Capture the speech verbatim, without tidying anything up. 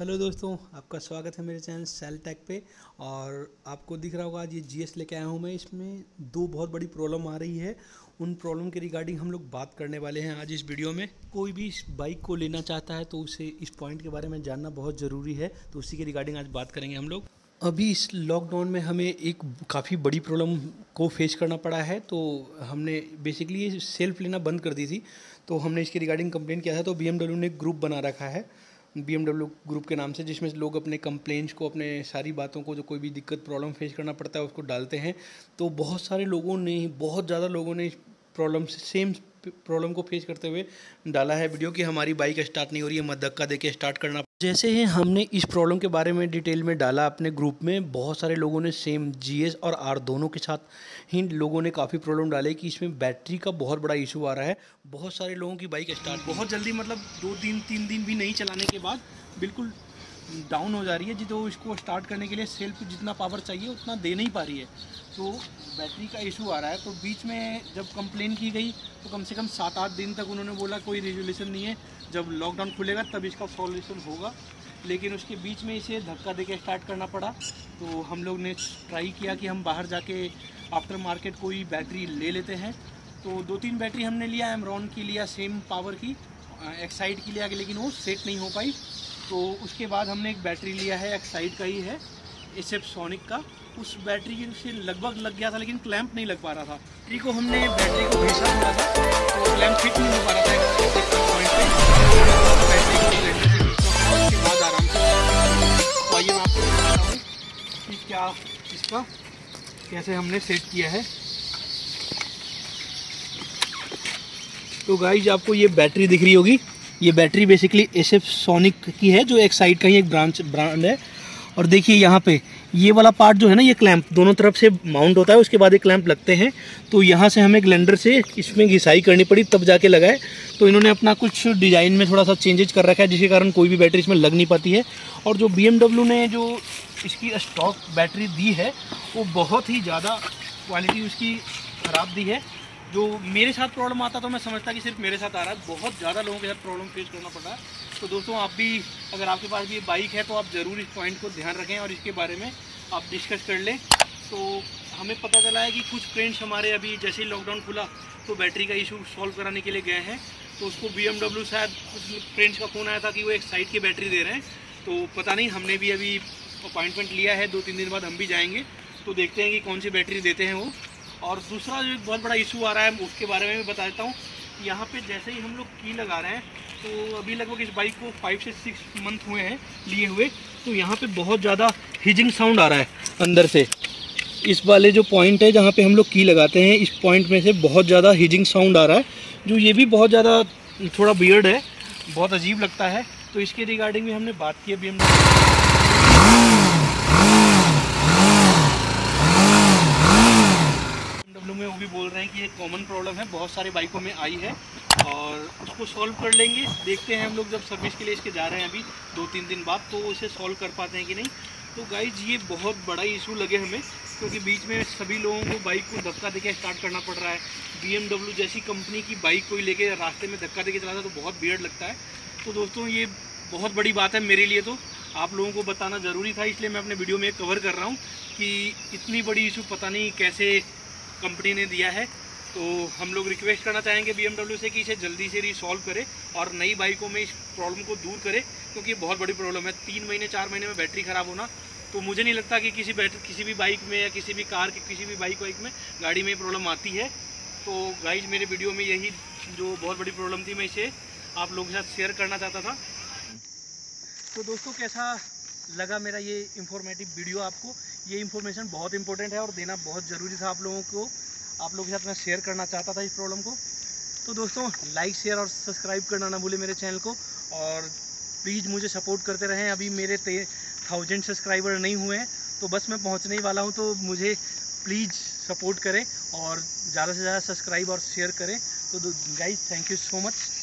Hello दोस्तों, आपका स्वागत है मेरे चैनल सेल टेक पे। और आपको दिख रहा होगा आज ये जीएस लेके आया हूँ मैं। इसमें दो बहुत बड़ी प्रॉब्लम आ रही है, उन प्रॉब्लम के रिगार्डिंग हम लोग बात करने वाले हैं आज इस वीडियो में। कोई भी इस बाइक को लेना चाहता है तो उसे इस पॉइंट के बारे में जानना बहुत ज़रूरी है, तो उसी के रिगार्डिंग आज बात करेंगे हम लोग। अभी इस लॉकडाउन में हमें एक काफ़ी बड़ी प्रॉब्लम को फेस करना पड़ा है, तो हमने बेसिकली ये सेल्फ लेना बंद कर दी थी। तो हमने इसके रिगार्डिंग कंप्लेन किया था, तो बीएमडब्ल्यू ने एक ग्रुप बना रखा है बी एम डब्ल्यू ग्रुप के नाम से, जिसमें लोग अपने कंप्लेंट्स को, अपने सारी बातों को, जो कोई भी दिक्कत प्रॉब्लम फेस करना पड़ता है उसको डालते हैं। तो बहुत सारे लोगों ने, बहुत ज़्यादा लोगों ने प्रॉब्लम से सेम प्रॉब्लम को फेस करते हुए डाला है वीडियो कि हमारी बाइक स्टार्ट नहीं हो रही है, मत धक्का दे के स्टार्ट करना। जैसे ही हमने इस प्रॉब्लम के बारे में डिटेल में डाला अपने ग्रुप में, बहुत सारे लोगों ने सेम जीएस और आर दोनों के साथ ही लोगों ने काफ़ी प्रॉब्लम डाले कि इसमें बैटरी का बहुत बड़ा इशू आ रहा है। बहुत सारे लोगों की बाइक स्टार्ट बहुत जल्दी, मतलब दो दिन तीन दिन भी नहीं चलाने के बाद बिल्कुल डाउन हो जा रही है जी। तो इसको स्टार्ट करने के लिए सेल्फ जितना पावर चाहिए उतना दे नहीं पा रही है, तो बैटरी का इशू आ रहा है। तो बीच में जब कंप्लेन की गई तो कम से कम सात आठ दिन तक उन्होंने बोला कोई रेजोल्यूशन नहीं है, जब लॉकडाउन खुलेगा तब इसका सॉल्यूशन होगा। लेकिन उसके बीच में इसे धक्का दे के स्टार्ट करना पड़ा। तो हम लोग ने ट्राई किया कि हम बाहर जाके आफ्टर मार्केट कोई बैटरी ले लेते हैं। तो दो तीन बैटरी हमने लिया, एमरॉन की लिया, सेम पावर की, एक्साइड की लिया, लेकिन वो सेट नहीं हो पाई। तो उसके बाद हमने एक बैटरी लिया है, एक्साइड का ही है, एस एफ सोनिक का। उस बैटरी से लगभग लग गया था, लेकिन क्लैंप नहीं लग पा रहा था। बैटरी को हमने बैटरी को घिसा थोड़ा सा, तो क्लैंप फिट नहीं हो पा रहा था पॉइंट पे। बैटरी को सिलेंडर से घिसना, उसके बाद आराम से। तो आइए मैं आपको बताता हूँ कि क्या इसका कैसे हमने सेट किया है। तो गाइज आपको ये बैटरी दिख रही होगी, ये battery basically S F Sonic की है, जो एक साइड का ही एक ब्रांच ब्रांड है। और देखिए यहाँ पे ये वाला पार्ट जो है ना, ये क्लैंप दोनों तरफ से माउंट होता है, उसके बाद ये क्लैंप लगते हैं। तो यहाँ से हमें ग्लेंडर से इसमें घिसाई करनी पड़ी तब जाके लगाए। तो इन्होंने अपना कुछ डिज़ाइन में थोड़ा सा चेंजेज कर रखा है, जिसके कारण कोई भी बैटरी इसमें लग नहीं पाती है। और जो बी एम डब्ल्यू ने जो इसकी स्टॉक बैटरी दी है वो बहुत ही ज़्यादा क्वालिटी उसकी ख़राब दी है। जो मेरे साथ प्रॉब्लम आता तो मैं समझता कि सिर्फ मेरे साथ आ रहा है, बहुत ज़्यादा लोगों के साथ प्रॉब्लम फेस करना पड़ रहा है। तो दोस्तों आप भी, अगर आपके पास भी ये बाइक है तो आप ज़रूर इस पॉइंट को ध्यान रखें और इसके बारे में आप डिस्कस कर लें। तो हमें पता चला है कि कुछ फ्रेंड्स हमारे अभी जैसे ही लॉकडाउन खुला तो बैटरी का इशू सॉल्व कराने के लिए गए हैं। तो उसको बी एम डब्ल्यू शायद कुछ फ्रेंड्स का फ़ोन आया था कि वो एक साइड की बैटरी दे रहे हैं। तो पता नहीं, हमने भी अभी अपॉइंटमेंट लिया है, दो तीन दिन बाद हम भी जाएँगे, तो देखते हैं कि कौन सी बैटरी देते हैं वो। और दूसरा जो एक बहुत बड़ा इशू आ रहा है उसके बारे में भी बता देता हूँ। यहाँ पे जैसे ही हम लोग की लगा रहे हैं, तो अभी लगभग इस बाइक को फाइव से सिक्स मंथ हुए हैं लिए हुए, तो यहाँ पे बहुत ज़्यादा हिजिंग साउंड आ रहा है अंदर से। इस वाले जो पॉइंट है जहाँ पे हम लोग की लगाते हैं, इस पॉइंट में से बहुत ज़्यादा हिजिंग साउंड आ रहा है, जो ये भी बहुत ज़्यादा थोड़ा वियर्ड है, बहुत अजीब लगता है। तो इसके रिगार्डिंग भी हमने बात की है बी एम में, वो भी बोल रहे हैं कि ये कॉमन प्रॉब्लम है, बहुत सारे बाइकों में आई है और उसको सॉल्व कर लेंगे। देखते हैं हम लोग जब सर्विस के लिए इसके जा रहे हैं अभी दो तीन दिन बाद, तो इसे सॉल्व कर पाते हैं कि नहीं। तो गाइज ये बहुत बड़ा इशू लगे हमें, क्योंकि बीच में सभी लोगों को बाइक को धक्का देके स्टार्ट करना पड़ रहा है। बी एम डब्ल्यू जैसी कंपनी की बाइक कोई लेके रास्ते में धक्का देके चलाता तो बहुत वियर्ड लगता है। तो दोस्तों ये बहुत बड़ी बात है मेरे लिए, तो आप लोगों को बताना ज़रूरी था, इसलिए मैं अपने वीडियो में कवर कर रहा हूँ कि इतनी बड़ी इशू पता नहीं कैसे कंपनी ने दिया है। तो हम लोग रिक्वेस्ट करना चाहेंगे बी एम डब्ल्यू से कि इसे जल्दी से रिसॉल्व करे और नई बाइकों में इस प्रॉब्लम को दूर करे, क्योंकि ये बहुत बड़ी प्रॉब्लम है। तीन महीने चार महीने में बैटरी ख़राब होना, तो मुझे नहीं लगता कि किसी बैटरी किसी भी बाइक में या किसी भी कार की किसी भी बाइक वाइक में गाड़ी में प्रॉब्लम आती है। तो गाइज मेरे वीडियो में यही जो बहुत बड़ी प्रॉब्लम थी, मैं इसे आप लोगों के साथ शेयर करना चाहता था। तो दोस्तों कैसा लगा मेरा ये इंफॉर्मेटिव वीडियो आपको? ये इन्फॉर्मेशन बहुत इंपॉर्टेंट है और देना बहुत ज़रूरी था आप लोगों को, आप लोगों के साथ मैं शेयर करना चाहता था इस प्रॉब्लम को। तो दोस्तों लाइक शेयर और सब्सक्राइब करना ना भूलें मेरे चैनल को, और प्लीज़ मुझे सपोर्ट करते रहें। अभी मेरे ते थाउजेंड सब्सक्राइबर नहीं हुए हैं, तो बस मैं पहुंचने ही वाला हूं, तो मुझे प्लीज़ सपोर्ट करें और ज़्यादा से ज़्यादा सब्सक्राइब और शेयर करें। तो guys thank you so much.